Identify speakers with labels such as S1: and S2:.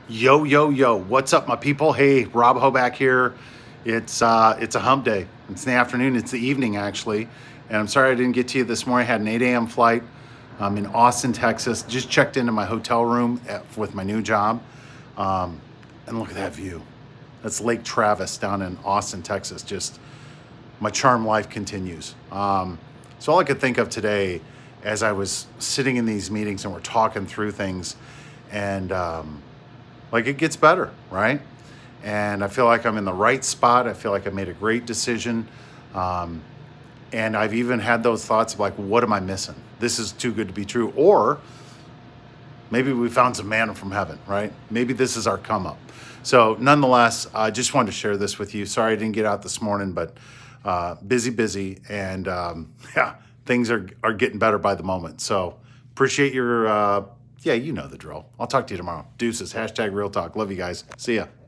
S1: Yo, yo, yo, what's up, my people? Hey, Rob Hoback here. It's a hump day. It's in the afternoon, it's the evening actually. And I'm sorry I didn't get to you this morning. I had an 8 a.m. flight. I'm in Austin, Texas. Just checked into my hotel room with my new job. And look at that view. That's Lake Travis down in Austin, Texas. Just my charm life continues. So all I could think of today as I was sitting in these meetings and we're talking through things and like it gets better, right? And I feel like I'm in the right spot. I feel like I made a great decision. Um, and I've even had those thoughts of like, what am I missing? This is too good to be true. Or maybe we found some manna from heaven, right? Maybe this is our come up. So nonetheless, I just wanted to share this with you. Sorry I didn't get out this morning, but busy. And yeah, things are getting better by the moment. So appreciate your, yeah, you know the drill. I'll talk to you tomorrow. Deuces, hashtag real talk. Love you guys. See ya.